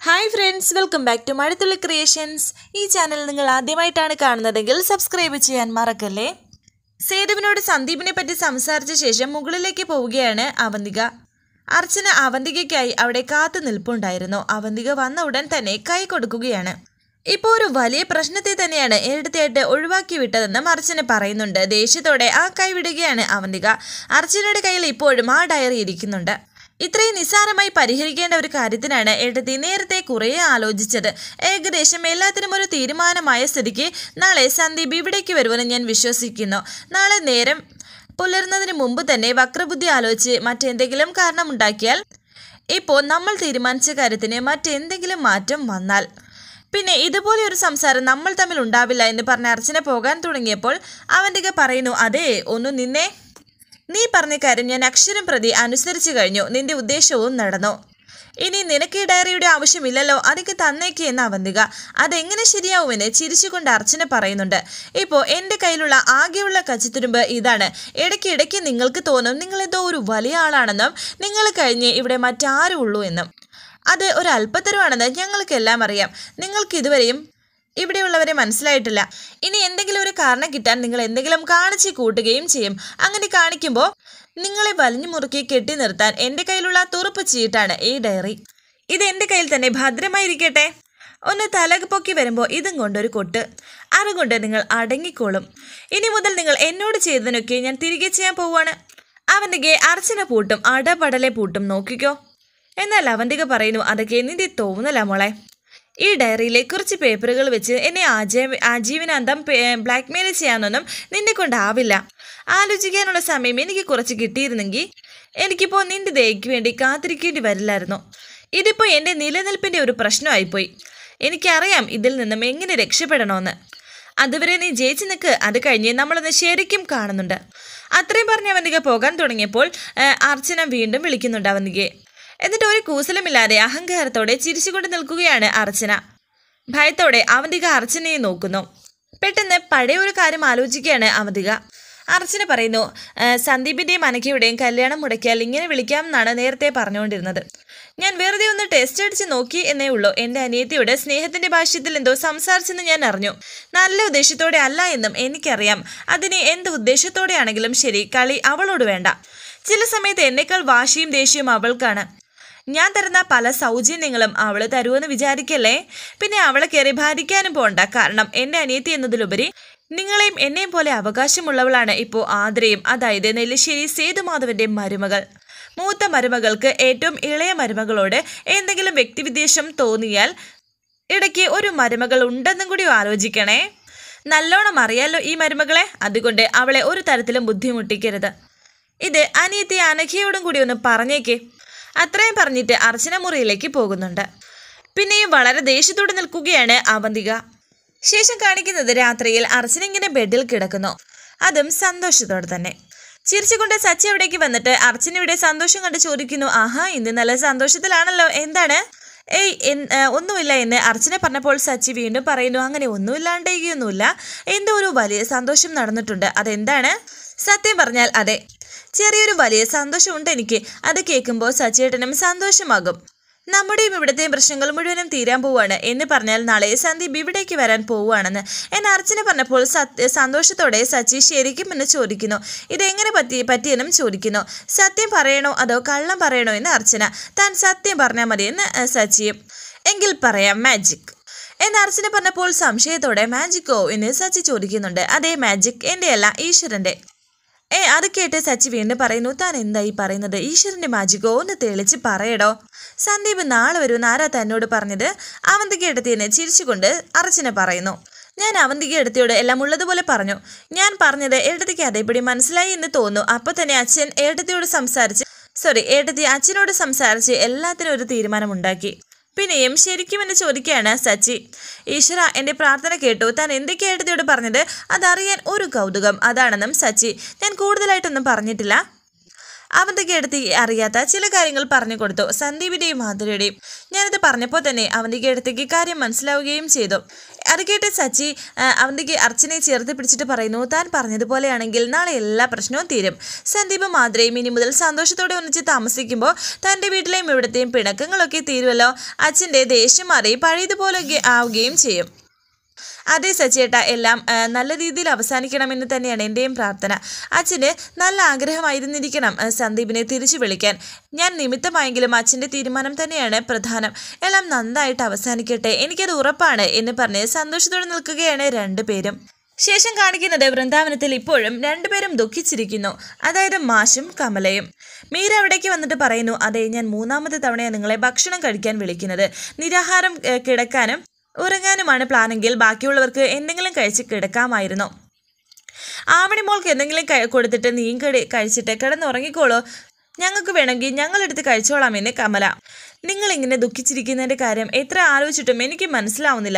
Hi friends, welcome back to Mazhathulli creations. ഈ channel നിങ്ങൾ ആദ്യമായിട്ടാണ് കാണുന്നതെങ്കിൽ സബ്സ്ക്രൈബ് ചെയ്യാൻ മറക്കല്ലേ. സേതുവിനോട് സന്ദീപിനെ പറ്റി സംസാരിച്ച ശേഷം മുകളിലേക്ക് പോവുകയാണ് അവന്തിക. അർച്ചന അവന്തികയ്ക്കായി അവിടെ കാത്തു നിൽപ്പുണ്ടായിരുന്നു. അവന്തിക വന്ന ഉടൻ തന്നെ കൈ കൊടുക്കുകയാണ്. ഇപ്പോൾ ഒരു വലിയ പ്രശ്നത്തെ തന്നെയാണ് എടുത്തായിട്ട് ഒഴിവാക്കി വിട്ടതെന്നും അർച്ചന പറയുന്നുണ്ട്. ദേഷ്യത്തോടെ ആ കൈ വിടുകയാണ് അവന്തിക. അർച്ചനയുടെ കയ്യിൽ ഇപ്പോഴും ആ ഡയറി ഇരിക്കുന്നുണ്ട്. ഇത്രയും നിസ്സാരമായി പരിഹരിക്കേണ്ട ഒരു കാര്യത്തിനാണ് എഴുതി നേരത്തെ കുറേ ആലോചിച്ചത്. ഏകദേശം എല്ലാത്തിനും ഒരു തീരുമാനമായ സ്ഥിതിക്ക് നാളെ സന്ദീപ് ഇവിടേക്ക് വരുമെന്ന് ഞാൻ വിശ്വസിക്കുന്നു. നാളെ നേരം പുലരുന്നതിന് മുമ്പ് തന്നെ വക്രബുദ്ധി ആലോചിച്ച് മറ്റെന്തെങ്കിലും കാരണമുണ്ടാക്കിയാൽ, ഇപ്പോൾ നമ്മൾ തീരുമാനിച്ച കാര്യത്തിന് മറ്റെന്തെങ്കിലും മാറ്റം വന്നാൽ പിന്നെ ഇതുപോലെ ഒരു സംസാരം നമ്മൾ തമ്മിൽ ഉണ്ടാവില്ല എന്ന് പറഞ്ഞ അർച്ചന പോകാൻ തുടങ്ങിയപ്പോൾ അവന്തിക പറയുന്നു, അതേ ഒന്ന് നിന്നേ. നീ പറഞ്ഞ കാര്യം ഞാൻ അക്ഷരം പ്രതി അനുസരിച്ചു കഴിഞ്ഞു. നിന്റെ ഉദ്ദേശവും നടന്നു. ഇനി നിനക്ക് ഈ ഡയറിയുടെ ആവശ്യമില്ലല്ലോ, അതൊക്കെ തന്നേക്ക് എന്ന അവന്തിക. അതെങ്ങനെ ശരിയാവുമെന്ന് ചിരിച്ചുകൊണ്ട് അർച്ചന പറയുന്നുണ്ട്. ഇപ്പോൾ എൻ്റെ കയ്യിലുള്ള ആകെയുള്ള കച്ചിത്തുരുമ്പ് ഇതാണ്. ഇടയ്ക്കിടയ്ക്ക് നിങ്ങൾക്ക് തോന്നും നിങ്ങളെന്തോ ഒരു വലിയ ആളാണെന്നും നിങ്ങൾ കഴിഞ്ഞ് ഇവിടെ മറ്റാരും ഉള്ളൂ എന്നും. അത് ഒരു അല്പത്തരമാണെന്ന് ഞങ്ങൾക്കെല്ലാം അറിയാം. നിങ്ങൾക്ക് ഇതുവരെയും ഇവിടെയുള്ളവരെ മനസ്സിലായിട്ടില്ല. ഇനി എന്തെങ്കിലും ഒരു കാരണം കിട്ടാൻ നിങ്ങൾ എന്തെങ്കിലും കാണിച്ച് കൂട്ടുകയും ചെയ്യും. അങ്ങനെ കാണിക്കുമ്പോൾ നിങ്ങളെ വലിഞ്ഞു മുറുക്കി കെട്ടി നിർത്താൻ എൻ്റെ കയ്യിലുള്ള തുറുപ്പ് ചീട്ടാണ് ഈ ഡയറി. ഇത് എൻ്റെ കയ്യിൽ തന്നെ ഭദ്രമായിരിക്കട്ടെ. ഒന്ന് തലക് പൊക്കി വരുമ്പോൾ ഇതും കൊണ്ടൊരു കൊട്ട്. അതുകൊണ്ട് നിങ്ങൾ അടങ്ങിക്കോളും. ഇനി മുതൽ നിങ്ങൾ എന്നോട് ചെയ്തതിനൊക്കെ ഞാൻ തിരികെ ചെയ്യാൻ പോവുകയാണ്. അവന്തികയെ അർച്ചന പൂട്ടും അടപടലെ പൂട്ടും, നോക്കിക്കോ. എന്നാൽ അവന്തിക പറയുന്നു, അതൊക്കെ നിന്റെ തോന്നല മോളെ. ഈ ഡയറിയിലെ കുറച്ച് പേപ്പറുകൾ വെച്ച് എന്നെ ആജീവനാന്തം ബ്ലാക്ക്മെയിൽ ചെയ്യാനൊന്നും നിന്നെ കൊണ്ടാവില്ല. ആലോചിക്കാനുള്ള സമയം എനിക്ക് കുറച്ച് കിട്ടിയിരുന്നെങ്കിൽ എനിക്കിപ്പോൾ നിന്റെ ദയക്ക് വേണ്ടി കാത്തിരിക്കേണ്ടി വരില്ലായിരുന്നു. ഇതിപ്പോൾ എൻ്റെ നിലനിൽപ്പിൻ്റെ ഒരു പ്രശ്നമായിപ്പോയി. എനിക്കറിയാം ഇതിൽ നിന്നും എങ്ങനെ രക്ഷപ്പെടണമെന്ന്. അതുവരെ നീ ജയിച്ചു നിൽക്ക്. അത് കഴിഞ്ഞ് നമ്മളൊന്ന് ശരിക്കും കാണുന്നുണ്ട്. അത്രയും പറഞ്ഞ് അവന്തിക പോകാൻ തുടങ്ങിയപ്പോൾ അർച്ചന വീണ്ടും വിളിക്കുന്നുണ്ട് അവന്തികയെ. എന്നിട്ട് ഒരു കൂസലമില്ലാതെ അഹങ്കാരത്തോടെ ചിരിച്ചുകൊണ്ട് നിൽക്കുകയാണ് അർച്ചന. ഭയത്തോടെ അവന്തിക അർച്ചനയെ നോക്കുന്നു. പെട്ടെന്ന് പഴയ ഒരു കാര്യം ആലോചിക്കുകയാണ് അവന്തിക. അർച്ചന പറയുന്നു, സന്ദീപിൻ്റെയും അനഘയുടെയും കല്യാണം മുടക്കിയാൽ ഇങ്ങനെ വിളിക്കാമെന്നാണ് നേരത്തെ പറഞ്ഞുകൊണ്ടിരുന്നത്. ഞാൻ വെറുതെ ഒന്ന് ടെസ്റ്റ് അടിച്ച് നോക്കി എന്നേ ഉള്ളൂ. എൻ്റെ അനിയത്തിയോട് സ്നേഹത്തിൻ്റെ ഭാഷ്യത്തിൽ എന്തോ സംസാരിച്ചെന്ന് ഞാൻ അറിഞ്ഞു. നല്ല ഉദ്ദേശത്തോടെ അല്ല എന്നും എനിക്കറിയാം. അതിന് എന്ത് ഉദ്ദേശത്തോടെയാണെങ്കിലും ശരി, കളി അവളോട് വേണ്ട. ചില സമയത്ത് എന്നേക്കാൾ വാശിയും ദേഷ്യവും അവൾക്കാണ്. ഞാൻ തരുന്ന പല സൗജന്യങ്ങളും അവൾ തരുമെന്ന് വിചാരിക്കല്ലേ. പിന്നെ അവളെ കയറി ഭാരിക്കാനും പോണ്ട. കാരണം എൻ്റെ അനിയത്തി എന്നതിലുപരി നിങ്ങളെയും എന്നെയും പോലെ അവകാശമുള്ളവളാണ് ഇപ്പോൾ ആതിരയും, അതായത് നെല്ലിശ്ശേരി സേതുമാധവൻ്റെ മരുമകൾ. മൂത്ത മരുമകൾക്ക് ഏറ്റവും ഇളയ മരുമകളോട് എന്തെങ്കിലും വ്യക്തിവിദ്വേഷം തോന്നിയാൽ ഇടയ്ക്ക് ഒരു മരുമകൾ ഉണ്ടെന്നും കൂടി ആലോചിക്കണേ. നല്ലോണം അറിയാലോ ഈ മരുമകളെ. അതുകൊണ്ട് അവളെ ഒരു തരത്തിലും ബുദ്ധിമുട്ടിക്കരുത്. ഇത് അനിയത്തി അനഘയോടും കൂടി ഒന്ന് പറഞ്ഞേക്ക്. അത്രയും പറഞ്ഞിട്ട് അർച്ചന മുറിയിലേക്ക് പോകുന്നുണ്ട്. പിന്നെയും വളരെ ദേഷ്യത്തോടെ നിൽക്കുകയാണ് അവന്തിക. ശേഷം കാണിക്കുന്നത് രാത്രിയിൽ അർച്ചന ഇങ്ങനെ ബെഡിൽ കിടക്കുന്നു. അതും സന്തോഷത്തോടെ തന്നെ. ചിരിച്ചുകൊണ്ട് സച്ചി അവിടേക്ക് വന്നിട്ട് അർച്ചനയുടെ സന്തോഷം കണ്ട് ചോദിക്കുന്നു, ആഹാ ഇന്ന് നല്ല സന്തോഷത്തിലാണല്ലോ, എന്താണ്? ഒന്നുമില്ല എന്ന് അർച്ചന പറഞ്ഞപ്പോൾ സച്ചി വീണ്ടും പറയുന്നു, അങ്ങനെ ഒന്നുമില്ലാണ്ടേക്കൊന്നുമില്ല, എന്തോ ഒരു വലിയ സന്തോഷം നടന്നിട്ടുണ്ട്. അതെന്താണ്? സത്യം പറഞ്ഞാൽ അതെ, ചെറിയൊരു വലിയ സന്തോഷമുണ്ട് എനിക്ക്. അത് കേൾക്കുമ്പോൾ സച്ചിയേട്ടനും സന്തോഷമാകും. നമ്മുടെയും ഇവിടുത്തെയും പ്രശ്നങ്ങൾ മുഴുവനും തീരാൻ പോവുകയാണ് എന്ന് പറഞ്ഞാൽ നാളെ സന്ദീപ് ഇവിടേക്ക് വരാൻ പോവുകയാണെന്ന് എന്ന് അർച്ചന പറഞ്ഞപ്പോൾ സന്തോഷത്തോടെ സച്ചി ശരിക്കും എന്ന് ചോദിക്കുന്നു. ഇതെങ്ങനെ പറ്റിയെന്നും ചോദിക്കുന്നു. സത്യം പറയണോ അതോ കള്ളം പറയണോ എന്ന് അർച്ചന. താൻ സത്യം പറഞ്ഞാൽ മതി എന്ന് സച്ചിയും. എങ്കിൽ പറയാം മാജിക് എന്ന് അർച്ചന പറഞ്ഞപ്പോൾ സംശയത്തോടെ മാജിക്കോ എന്ന് സച്ചി ചോദിക്കുന്നുണ്ട്. അതേ, മാജിക് എൻ്റെ അല്ല, ഈശ്വരൻ്റെ. അത് കേട്ട് സച്ചി വീണ്ടും പറയുന്നു, താൻ എന്തായി പറയുന്നത്? ഈശ്വരൻ്റെ മാജിക്കോ? ഒന്ന് തെളിച്ച് പറയടോ. സന്ദീപ് നാളെ വരുമെന്ന് ആരാ തന്നോട് പറഞ്ഞത്? അവന്തിക എടുത്തിനെ ചിരിച്ചുകൊണ്ട് അർച്ചന പറയുന്നു. ഞാൻ അവന്തിക എടുത്തിയോട് എല്ലാം ഉള്ളതുപോലെ പറഞ്ഞു. ഞാൻ പറഞ്ഞത് ഏട്ടത്തിക്ക് അതേപടി മനസ്സിലായി എന്ന് തോന്നുന്നു. അപ്പോൾ തന്നെ ഏട്ടത്തി അച്ഛനോട് സംസാരിച്ച് എല്ലാത്തിനും ഒരു തീരുമാനമുണ്ടാക്കി. പിന്നെയും ശരിക്കും എന്ന് ചോദിക്കുകയാണ് സച്ചി. ഈശ്വര, എൻ്റെ പ്രാർത്ഥന കേട്ടു. താൻ എന്തൊക്കെയാണ് ഏട്ടത്തിയോട് പറഞ്ഞത്? അതറിയാൻ ഒരു കൗതുകം. അതാണെന്നും സച്ചി. ഞാൻ കൂടുതലായിട്ടൊന്നും പറഞ്ഞിട്ടില്ല. അവന്തിക എടുത്ത് അറിയാത്ത ചില കാര്യങ്ങൾ പറഞ്ഞു കൊടുത്തു സന്ദീപിന്റെയും മാധുരിയുടെയും. ഞാനത് പറഞ്ഞപ്പോൾ തന്നെ അവന്തിക എടുത്തേക്ക് കാര്യം മനസ്സിലാവുകയും ചെയ്തു. അത് കേട്ട് സച്ചി അവന്തിക്ക് അർച്ചനയെ ചേർത്ത് പിടിച്ചിട്ട് പറയുന്നു, താൻ പറഞ്ഞതുപോലെയാണെങ്കിൽ നാളെ എല്ലാ പ്രശ്നവും തീരും. സന്ദീപും മാധുരയും ഇനി മുതൽ സന്തോഷത്തോടെ ഒന്നിച്ച് താമസിക്കുമ്പോൾ തൻ്റെ വീട്ടിലെയും ഇവിടത്തെയും പിണക്കങ്ങളൊക്കെ തീരുമല്ലോ. അച്ഛൻ്റെ ദേഷ്യം മാറി പഴയതുപോലെ ആവുകയും ചെയ്യും. അതേ സച്ചേട്ട, എല്ലാം നല്ല രീതിയിൽ അവസാനിക്കണമെന്ന് തന്നെയാണ് എൻ്റെയും പ്രാർത്ഥന. അച്ഛന് നല്ല ആഗ്രഹമായിരുന്നിരിക്കണം സന്ദീപിനെ തിരിച്ചു വിളിക്കാൻ. ഞാൻ നിമിത്തമായെങ്കിലും അച്ഛൻ്റെ തീരുമാനം തന്നെയാണ് പ്രധാനം. എല്ലാം നന്നായിട്ട് അവസാനിക്കട്ടെ, എനിക്കത് ഉറപ്പാണ് എന്ന് പറഞ്ഞ് സന്തോഷത്തോടെ നിൽക്കുകയാണ് രണ്ടുപേരും. ശേഷം കാണിക്കുന്നത് വൃന്ദാവനത്തിൽ ഇപ്പോഴും രണ്ടുപേരും ദുഃഖിച്ചിരിക്കുന്നു. അതായത് മാഷും കമലയും. മീര അവിടേക്ക് വന്നിട്ട് പറയുന്നു, അതെ, ഞാൻ 3ാമത്തെ തവണയാണ് നിങ്ങളെ ഭക്ഷണം കഴിക്കാൻ വിളിക്കുന്നത്. നിരാഹാരം കിടക്കാനും ഉറങ്ങാനുമാണ് പ്ലാനെങ്കിൽ ബാക്കിയുള്ളവർക്ക് എന്തെങ്കിലും കഴിച്ച് കിടക്കാമായിരുന്നു. ആവണിമോൾക്ക് എന്തെങ്കിലും കൊടുത്തിട്ട് നീയും കഴിച്ചിട്ട് കിടന്നുറങ്ങിക്കോളൂ. ഞങ്ങൾക്ക് വേണമെങ്കിൽ ഞങ്ങളെടുത്ത് കഴിച്ചോളാമെന്ന് കമല. നിങ്ങളിങ്ങനെ ദുഃഖിച്ചിരിക്കുന്നതിൻ്റെ കാര്യം എത്ര ആലോചിച്ചിട്ടും എനിക്ക് മനസ്സിലാവുന്നില്ല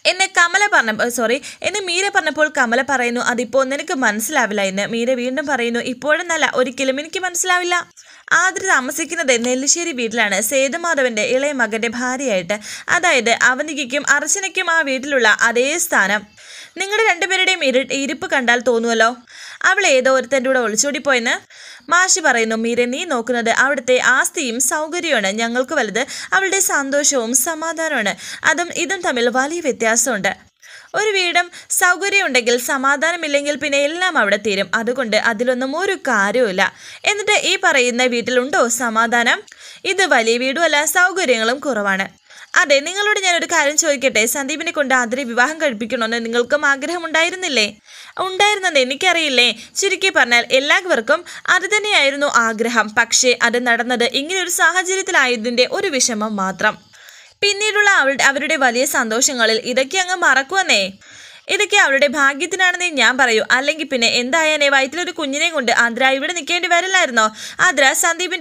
എന്ന് മീര പറഞ്ഞപ്പോൾ കമല പറയുന്നു, അതിപ്പോൾ നിനക്ക് മനസ്സിലാവില്ല എന്ന്. മീര വീണ്ടും പറയുന്നു, ഇപ്പോഴെന്നല്ല, ഒരിക്കലും എനിക്ക് മനസ്സിലാവില്ല. ആദ്ര താമസിക്കുന്നത് നെല്ലിശ്ശേരി വീട്ടിലാണ്, സേതുമാധവന്റെ ഇളയ മകന്റെ ഭാര്യയായിട്ട്. അതായത് അവന്തികയ്ക്കും അർച്ചനയ്ക്കും ആ വീട്ടിലുള്ള അതേ സ്ഥാനം. നിങ്ങളുടെ രണ്ടുപേരുടെയും ഇരിപ്പ് കണ്ടാൽ തോന്നുമല്ലോ അവൾ ഏതോ ഒരുത്തൻ്റെ കൂടെ ഒളിച്ചോടിപ്പോയെന്ന്. മാഷി പറയുന്നു, മീര, നീ നോക്കുന്നത് അവിടുത്തെ ആസ്തിയും സൗകര്യമാണ്. ഞങ്ങൾക്ക് വലുത് അവളുടെ സന്തോഷവും സമാധാനമാണ്. ഇതും തമ്മിൽ വലിയ വ്യത്യാസമുണ്ട്. ഒരു വീടും സൗകര്യം ഉണ്ടെങ്കിൽ സമാധാനമില്ലെങ്കിൽ പിന്നെ എല്ലാം അവിടെ തീരും. അതുകൊണ്ട് അതിലൊന്നും ഒരു കാര്യവുമില്ല. എന്നിട്ട് ഈ പറയുന്ന വീട്ടിലുണ്ടോ സമാധാനം? ഇത് വലിയ വീടുമല്ല, സൗകര്യങ്ങളും കുറവാണ്. അതെ, നിങ്ങളോട് ഞാനൊരു കാര്യം ചോദിക്കട്ടെ, സന്ദീപിനെ കൊണ്ട് ആദ്യം വിവാഹം കഴിപ്പിക്കണമെന്ന് നിങ്ങൾക്കും ആഗ്രഹമുണ്ടായിരുന്നില്ലേ? ഉണ്ടായിരുന്നത് എനിക്കറിയില്ലേ. ചുരുക്കി പറഞ്ഞാൽ എല്ലാവർക്കും അത് തന്നെയായിരുന്നു ആഗ്രഹം. പക്ഷേ അത് നടന്നത് ഇങ്ങനെയൊരു സാഹചര്യത്തിലായതിൻ്റെ ഒരു വിഷമം മാത്രം. പിന്നീടുള്ള അവരുടെ വലിയ സന്തോഷങ്ങളിൽ ഇതൊക്കെ അങ്ങ് മറക്കുവന്നേ. ഇതൊക്കെ അവരുടെ ഭാഗ്യത്തിനാണെന്നേ ഞാൻ പറയൂ. അല്ലെങ്കിൽ പിന്നെ എന്തായാലേ വയറ്റിലൊരു കുഞ്ഞിനെ കൊണ്ട് ആദ്ര ഇവിടെ നിൽക്കേണ്ടി വരില്ലായിരുന്നോ? ആദ്ര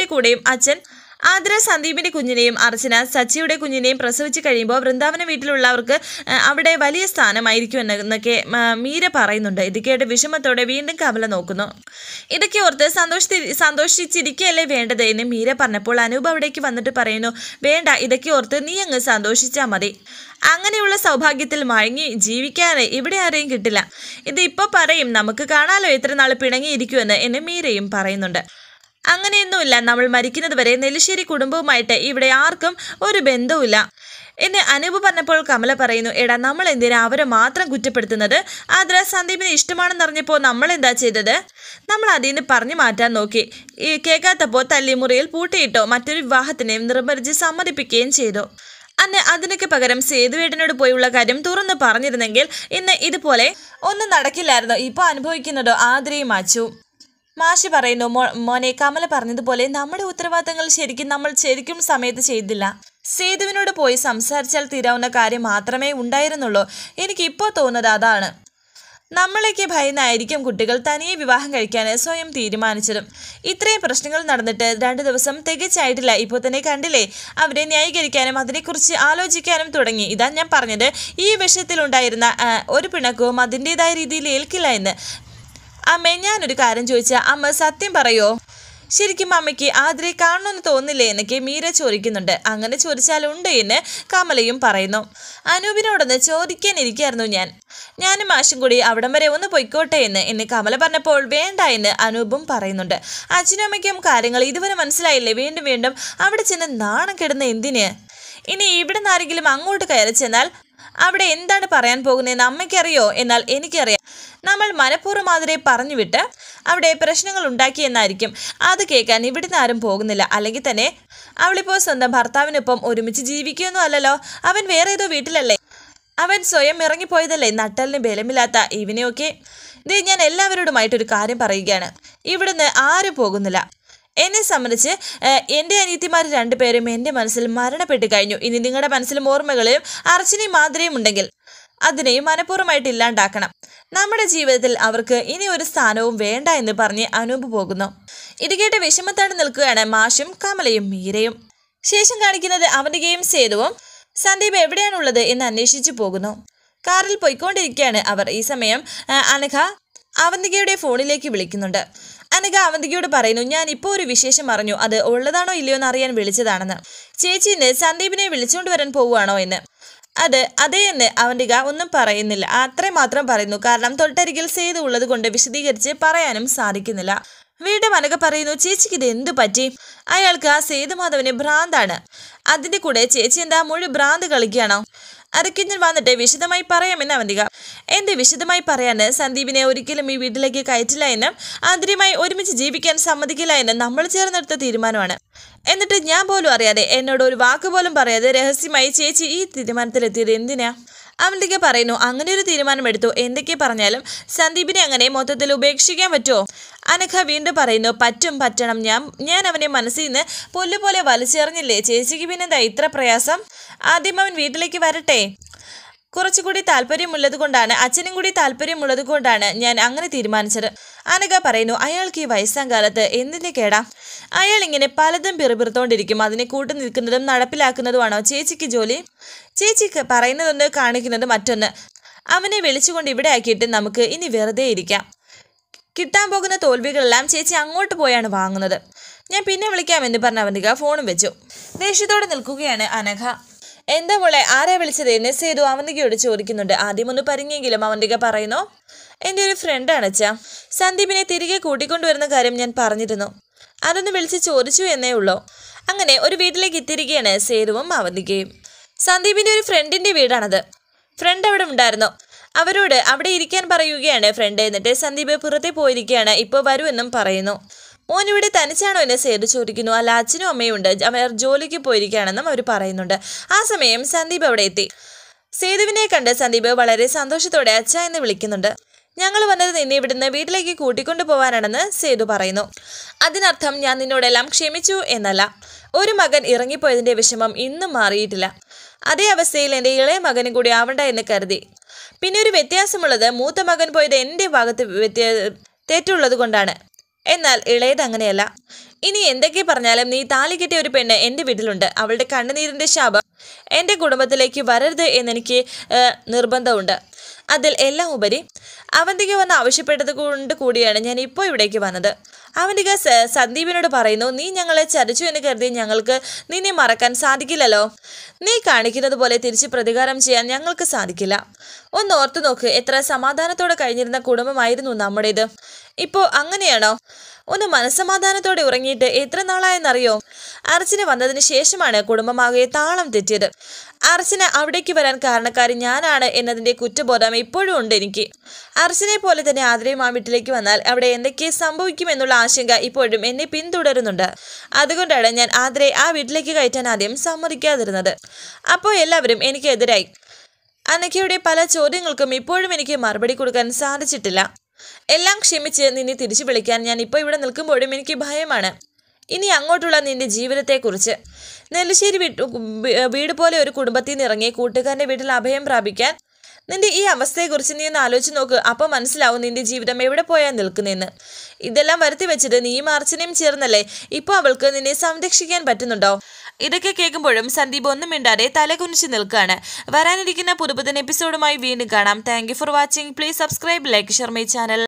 സന്ദീപിന്റെ കുഞ്ഞിനെയും അർച്ചന സച്ചിയുടെ കുഞ്ഞിനെയും പ്രസവിച്ച് കഴിയുമ്പോൾ വൃന്ദാവന വീട്ടിലുള്ളവർക്ക് അവിടെ വലിയ സ്ഥാനമായിരിക്കും എന്നൊക്കെ മീര പറയുന്നുണ്ട്. ഇത് കേട്ട് വിഷമത്തോടെ വീണ്ടും കമല നോക്കുന്നു. ഇതൊക്കെ ഓർത്ത് സന്തോഷിച്ചിരിക്കുകയല്ലേ വേണ്ടത് എന്ന് മീര പറഞ്ഞപ്പോൾ അനൂപ് അവിടേക്ക് വന്നിട്ട് പറയുന്നു, വേണ്ട, ഇതൊക്കെ ഓർത്ത് നീ അങ്ങ് സന്തോഷിച്ചാൽ മതി. അങ്ങനെയുള്ള സൗഭാഗ്യത്തിൽ മഴങ്ങി ജീവിക്കാതെ ഇവിടെ ആരെയും കിട്ടില്ല. ഇത് ഇപ്പോൾ പറയും, നമുക്ക് കാണാലോ എത്ര നാൾ പിണങ്ങിയിരിക്കുമെന്ന് എന്ന് മീരയും പറയുന്നുണ്ട്. അങ്ങനെയൊന്നുമില്ല, നമ്മൾ മരിക്കുന്നത് വരെ നെല്ലിശ്ശേരി കുടുംബവുമായിട്ട് ഇവിടെ ആർക്കും ഒരു ബന്ധവുമില്ല എന്ന് അനൂപ് പറഞ്ഞപ്പോൾ കമല പറയുന്നു, എടാ, നമ്മൾ എന്തിനാ അവരെ മാത്രം കുറ്റപ്പെടുത്തുന്നത്? ആദ്ര സന്ദീപിന് ഇഷ്ടമാണെന്നറിഞ്ഞപ്പോൾ നമ്മൾ എന്താ ചെയ്തത്? നമ്മൾ അതിന് പറഞ്ഞു മാറ്റാൻ നോക്കി. കേൾക്കാത്തപ്പോൾ തല്ലിമുറിയിൽ പൂട്ടിയിട്ടോ മറ്റൊരു വിവാഹത്തിനെ നിർബന്ധിച്ച് സമ്മതിപ്പിക്കുകയും ചെയ്തു. അന്ന് അതിനൊക്കെ പകരം സേതുവേട്ടനോട് പോയുള്ള കാര്യം തുറന്നു പറഞ്ഞിരുന്നെങ്കിൽ ഇന്ന് ഇതുപോലെ ഒന്നും നടക്കില്ലായിരുന്നു. ഇപ്പോൾ അനുഭവിക്കുന്നതോ ആദ്രയും അച്ചു. മാഷി പറയുന്നു, മോനെ, കമല പറഞ്ഞതുപോലെ നമ്മുടെ ഉത്തരവാദിത്തങ്ങൾ നമ്മൾ ശരിക്കും സമയത്ത് ചെയ്തില്ല. സേതുവിനോട് പോയി സംസാരിച്ചാൽ തീരാവുന്ന കാര്യം മാത്രമേ ഉണ്ടായിരുന്നുള്ളൂ. എനിക്കിപ്പോൾ തോന്നുന്നത് അതാണ്. നമ്മളേക്ക് ഭയന്നായിരിക്കും കുട്ടികൾ തനിയെ വിവാഹം കഴിക്കാൻ സ്വയം തീരുമാനിച്ചതും. ഇത്രയും പ്രശ്നങ്ങൾ നടന്നിട്ട് 2 ദിവസം തികച്ചായിട്ടില്ല. ഇപ്പോൾ തന്നെ കണ്ടില്ലേ, അവരെ ന്യായീകരിക്കാനും അതിനെക്കുറിച്ച് ആലോചിക്കാനും തുടങ്ങി. ഇതാ ഞാൻ പറഞ്ഞത്, ഈ വിഷയത്തിലുണ്ടായിരുന്ന ഒരു പിണക്കവും അതിൻ്റെതായ രീതിയിൽ ഏൽക്കില്ല എന്ന്. അമ്മേ, ഞാനൊരു കാര്യം ചോദിച്ചാൽ അമ്മ സത്യം പറയോ? ശരിക്കും അമ്മയ്ക്ക് ആദ്രയെ കാണണമെന്ന് തോന്നില്ലേ എന്നൊക്കെ മീര ചോദിക്കുന്നുണ്ട്. അങ്ങനെ ചോദിച്ചാലുണ്ട് എന്ന് കമലയും പറയുന്നു. അനൂപിനോടൊന്ന് ചോദിക്കാനിരിക്കായിരുന്നു ഞാനും മാഷും കൂടി അവിടം വരെ ഒന്ന് പൊയ്ക്കോട്ടെ എന്ന് കമല പറഞ്ഞപ്പോൾ വേണ്ട എന്ന് അനൂപും പറയുന്നുണ്ട്. അച്ഛനും അമ്മയ്ക്കും കാര്യങ്ങൾ ഇതുവരെ മനസ്സിലായില്ലേ? വീണ്ടും വീണ്ടും അവിടെ ചെന്ന് നാണം കെടുന്ന എന്തിന്? ഇനി ഇവിടെ നിന്ന് ആരെങ്കിലും അങ്ങോട്ട് കയറി ചെന്നാൽ അവിടെ എന്താണ് പറയാൻ പോകുന്നതെന്ന് അമ്മയ്ക്കറിയോ? എന്നാൽ എനിക്കറിയാം. നമ്മൾ മനഃപൂർവ്വം മാതിരെ പറഞ്ഞു വിട്ട് അവിടെ പ്രശ്നങ്ങൾ ഉണ്ടാക്കിയെന്നായിരിക്കും. അത് കേൾക്കാൻ ഇവിടുന്ന് ആരും പോകുന്നില്ല. അല്ലെങ്കിൽ തന്നെ അവളിപ്പോൾ സ്വന്തം ഭർത്താവിനൊപ്പം ഒരുമിച്ച് ജീവിക്കുകയൊന്നും അല്ലല്ലോ. അവൻ വേറെ ഏതോ വീട്ടിലല്ലേ. അവൻ സ്വയം ഇറങ്ങിപ്പോയതല്ലേ. നട്ടലിന് ബലമില്ലാത്ത ഇവനെയൊക്കെ. ഇത് ഞാൻ എല്ലാവരോടുമായിട്ടൊരു കാര്യം പറയുകയാണ്, ഇവിടുന്ന് ആരും പോകുന്നില്ല. എന്നെ സംബന്ധിച്ച് എൻ്റെ അനിയത്തിമാർ 2 പേരും എൻ്റെ മനസ്സിൽ മരണപ്പെട്ട് കഴിഞ്ഞു. ഇനി നിങ്ങളുടെ മനസ്സിലും ഓർമ്മകളിലും അർച്ചനയും മാതിരിയും ഉണ്ടെങ്കിൽ അതിനെയും മനഃപൂർവ്വമായിട്ട് ഇല്ലാണ്ടാക്കണം. നമ്മുടെ ജീവിതത്തിൽ അവർക്ക് ഇനി ഒരു സ്ഥാനവും വേണ്ട എന്ന് പറഞ്ഞ് അനൂപ് പോകുന്നു. ഇത് കേട്ട് വിഷമത്താണ്ട് നിൽക്കുകയാണ് മാഷും കമലയും മീരയും. ശേഷം കാണിക്കുന്നത് അവന്തികയും സേതുവും സന്ദീപ് എവിടെയാണുള്ളത് എന്ന് അന്വേഷിച്ചു പോകുന്നു. കാറിൽ പോയിക്കൊണ്ടിരിക്കുകയാണ് അവർ. ഈ സമയം അനഘ അവന്തികയുടെ ഫോണിലേക്ക് വിളിക്കുന്നുണ്ട്. അനഘ അവന്തികയോട് പറയുന്നു, ഞാൻ ഇപ്പോൾ ഒരു വിശേഷം പറഞ്ഞു, അത് ഉള്ളതാണോ ഇല്ലയോ എന്ന് അറിയാൻ വിളിച്ചതാണെന്ന്. ചേച്ചി ഇന്ന് സന്ദീപിനെ വിളിച്ചുകൊണ്ട് വരാൻ പോവുകയാണോ എന്ന്. അതേ എന്ന് അവന്തിക ഒന്നും പറയുന്നില്ല. അത്രയും മാത്രം പറയുന്നു. കാരണം തൊട്ടരികിൽ സേതു ഉള്ളത് കൊണ്ട് വിശദീകരിച്ച് പറയാനും സാധിക്കുന്നില്ല. വീണ്ടും അനഘ പറയുന്നു, ചേച്ചിക്ക് ഇത് എന്തു പറ്റി? അയാൾക്ക് ആ സേതുമാധവന് ഭ്രാന്താണ്. അതിന്റെ കൂടെ ചേച്ചി എന്താ മുഴു ഭ്രാന്ത് കളിക്കുകയാണോ? അതൊക്കെ ഞാൻ വന്നിട്ട് വിശദമായി പറയാമെന്ന് അവന്തിക. എന്ത് വിശദമായി പറയാന്? സന്ദീപിനെ ഒരിക്കലും ഈ വീട്ടിലേക്ക് കയറ്റില്ല എന്നും ആന്തരികമായി ഒരുമിച്ച് ജീവിക്കാൻ സമ്മതിക്കില്ല എന്നും നമ്മൾ ചേർന്നെടുത്ത തീരുമാനമാണ്. എന്നിട്ട് ഞാൻ പോലും അറിയാതെ, എന്നോട് ഒരു വാക്ക് പോലും പറയാതെ രഹസ്യമായി ചേച്ചി ഈ തീരുമാനത്തിലെത്തിയത് എന്തിനാ? അവന്തിക പറയുന്നു, അങ്ങനെ ഒരു തീരുമാനം എടുത്തു. എന്തൊക്കെ പറഞ്ഞാലും സന്ദീപിനെ അങ്ങനെ മൊത്തത്തിൽ ഉപേക്ഷിക്കാൻ പറ്റുമോ? അനഘ വീണ്ടും പറയുന്നു, പറ്റണം. ഞാൻ അവനെ മനസ്സിൽ നിന്ന് പുല്ലുപോലെ വലിച്ചെറിഞ്ഞില്ലേ? ചേച്ചിക്ക് പിന്നെന്താ ഇത്ര പ്രയാസം? ആദ്യം അവൻ വീട്ടിലേക്ക് വരട്ടെ. കുറച്ചുകൂടി താല്പര്യമുള്ളത് കൊണ്ടാണ്, അച്ഛനും കൂടി താല്പര്യമുള്ളത് കൊണ്ടാണ് ഞാൻ അങ്ങനെ തീരുമാനിച്ചത്. അനഘ പറയുന്നു, അയാൾക്ക് ഈ വയസ്സാം കാലത്ത് എന്തിന്റെ കേടാ? അയാൾ ഇങ്ങനെ പലതും പിറുപിറുത്തോണ്ടിരിക്കും. അതിനെ കൂട്ടു നിൽക്കുന്നതും നടപ്പിലാക്കുന്നതുമാണോ ചേച്ചിക്ക് ജോലി? ചേച്ചിക്ക് പറയുന്നതൊന്ന് കാണിക്കുന്നത് മറ്റൊന്ന്. അവനെ വിളിച്ചുകൊണ്ട് ഇവിടെ ആക്കിയിട്ട് നമുക്ക് ഇനി വെറുതെ ഇരിക്കാം. കിട്ടാൻ പോകുന്ന തോൽവികളെല്ലാം ചേച്ചി അങ്ങോട്ട് പോയാണ് വാങ്ങുന്നത്. ഞാൻ പിന്നെ വിളിക്കാമെന്ന് പറഞ്ഞ അവന്തിക ഫോണും വെച്ചു. ദേഷ്യത്തോടെ നിൽക്കുകയാണ് അനഘ. എന്താ മോളെ, ആരാ വിളിച്ചത് എന്ന് സേതു അവന്തികയോട് ചോദിക്കുന്നുണ്ട്. ആദ്യമൊന്ന് പരിങ്ങിയെങ്കിലും അവന്തിക പറയുന്നു, എൻ്റെ ഒരു ഫ്രണ്ടാണ് അച്ഛാ. സന്ദീപിനെ തിരികെ കൂട്ടിക്കൊണ്ടുവരുന്ന കാര്യം ഞാൻ പറഞ്ഞിരുന്നു. അതൊന്ന് വിളിച്ച് ചോദിച്ചു എന്നേ ഉള്ളൂ. അങ്ങനെ ഒരു വീട്ടിലേക്ക് എത്തിയിരിക്കുകയാണ് സേതുവും അവന്തികയും. സന്ദീപിൻ്റെ ഒരു ഫ്രണ്ടിൻ്റെ വീടാണത്. ഫ്രണ്ട് അവിടെ ഉണ്ടായിരുന്നു. അവരോട് അവിടെ ഇരിക്കാൻ പറയുകയാണ് ഫ്രണ്ട്. എന്നിട്ട് സന്ദീപ് പുറത്തെ പോയിരിക്കുകയാണ്. ഇപ്പോൾ വരുമെന്നും പറയുന്നു. മോൻ ഇവിടെ തനിച്ചാണോ എന്ന് സേതു ചോദിക്കുന്നു. അല്ല, അച്ഛനും അമ്മയും ഉണ്ട്, അവർ ജോലിക്ക് പോയിരിക്കുകയാണെന്നും അവർ പറയുന്നുണ്ട്. ആ സമയം സന്ദീപ് അവിടെ എത്തി. സേതുവിനെ കണ്ട് സന്ദീപ് വളരെ സന്തോഷത്തോടെ അച്ഛ എന്ന് വിളിക്കുന്നുണ്ട്. ഞങ്ങൾ വന്നത് നിന്നെ ഇവിടുന്ന് വീട്ടിലേക്ക് കൂട്ടിക്കൊണ്ടു പോകാനാണെന്ന് സേതു പറയുന്നു. അതിനർത്ഥം ഞാൻ നിന്നോടെല്ലാം ക്ഷമിച്ചു എന്നല്ല. ഒരു മകൻ ഇറങ്ങിപ്പോയതിൻ്റെ വിഷമം ഇന്നും മാറിയിട്ടില്ല. അതേ അവസ്ഥയിൽ എൻ്റെ ഇളയ മകനും കൂടി ആവണ്ട എന്ന് കരുതി. പിന്നെ ഒരു വ്യത്യാസമുള്ളത്, മൂത്ത മകൻ പോയത് എൻ്റെ ഭാഗത്ത് തെറ്റുള്ളത് കൊണ്ടാണ്. എന്നാൽ ഇളയത് അങ്ങനെയല്ല. ഇനി എന്തൊക്കെ പറഞ്ഞാലും നീ താലി കെട്ടിയ ഒരു പെണ്ണ് എൻ്റെ വീട്ടിലുണ്ട്. അവളുടെ കണ്ണുനീരിൻ്റെ ശാപം എൻ്റെ കുടുംബത്തിലേക്ക് വരരുത് എന്നെനിക്ക് നിർബന്ധമുണ്ട്. അതിൽ എല്ലാം ഉപരി അവന്തിക വന്ന് ആവശ്യപ്പെട്ടത് കൊണ്ട് കൂടിയാണ് ഞാൻ ഇപ്പോൾ ഇവിടേക്ക് വന്നത്. അവന്തിക സന്ദീപിനോട് പറയുന്നു, നീ ഞങ്ങളെ ചതിച്ചു എന്ന് കരുതി ഞങ്ങൾക്ക് നിന്നെ മറക്കാൻ സാധിക്കില്ലല്ലോ. നീ കാണിക്കുന്നത് പോലെ തിരിച്ച് പ്രതികാരം ചെയ്യാൻ ഞങ്ങൾക്ക് സാധിക്കില്ല. ഒന്ന് ഓർത്തു നോക്ക്, എത്ര സമാധാനത്തോടെ കഴിഞ്ഞിരുന്ന കുടുംബമായിരുന്നു നമ്മുടേത്. ഇപ്പോൾ അങ്ങനെയാണോ? ഒന്ന് മനസ്സമാധാനത്തോടെ ഉറങ്ങിയിട്ട് എത്ര നാളായെന്നറിയോ? അർച്ചന വന്നതിന് ശേഷമാണ് കുടുംബമാകെ താളം തെറ്റിയത്. അർച്ചന അവിടേക്ക് വരാൻ കാരണക്കാരി ഞാനാണ് എന്നതിൻ്റെ കുറ്റബോധം ഇപ്പോഴും ഉണ്ട് എനിക്ക്. അർച്ചനെ പോലെ തന്നെ ആതിരയും ആ വീട്ടിലേക്ക് വന്നാൽ അവിടെ എന്തൊക്കെ സംഭവിക്കുമെന്നുള്ള ആശങ്ക ഇപ്പോഴും എന്നെ പിന്തുടരുന്നുണ്ട്. അതുകൊണ്ടാണ് ഞാൻ ആതിരയെ ആ വീട്ടിലേക്ക് കയറ്റാൻ ആദ്യം സമ്മതിക്കാതിരുന്നത്. അപ്പോൾ എല്ലാവരും എനിക്കെതിരായി. അനഘയുടെ പല ചോദ്യങ്ങൾക്കും ഇപ്പോഴും എനിക്ക് മറുപടി കൊടുക്കാൻ സാധിച്ചിട്ടില്ല. എല്ലാം ക്ഷമിച്ച് നിന്നെ തിരിച്ചു വിളിക്കാൻ ഞാൻ ഇപ്പോൾ ഇവിടെ നിൽക്കുമ്പോഴും എനിക്ക് ഭയമാണ്. ഇനി അങ്ങോട്ടുള്ള നിന്റെ ജീവിതത്തെക്കുറിച്ച്. നെല്ലിശ്ശേരി വീട് പോലെ ഒരു കുടുംബത്തിൽ നിന്ന് ഇറങ്ങി കൂട്ടുകാരൻ്റെ വീട്ടിൽ അഭയം പ്രാപിക്കാൻ നിന്റെ ഈ അവസ്ഥയെക്കുറിച്ച് നീ ഒന്ന് ആലോചിച്ച് നോക്ക്. അപ്പോൾ മനസ്സിലാവും നിന്റെ ജീവിതം എവിടെ പോയാൽ നിൽക്കുന്നതെന്ന്. ഇതെല്ലാം വരുത്തി വെച്ചിട്ട് നീയും അർച്ചനയും ചേർന്നല്ലേ ഇപ്പോൾ അവൾക്ക് നിന്നെ സംരക്ഷിക്കാൻ പറ്റുന്നുണ്ടോ? ഇതൊക്കെ കേൾക്കുമ്പോഴും സന്ദീപ് ഒന്നും മിണ്ടാതെ തലകുനിച്ച് നിൽക്കുകയാണ്. വരാനിരിക്കുന്ന പുതുപുത്തൻ എപ്പിസോഡുമായി വീണ്ടും കാണാം. Thank you for watching. Please subscribe, like, share my channel.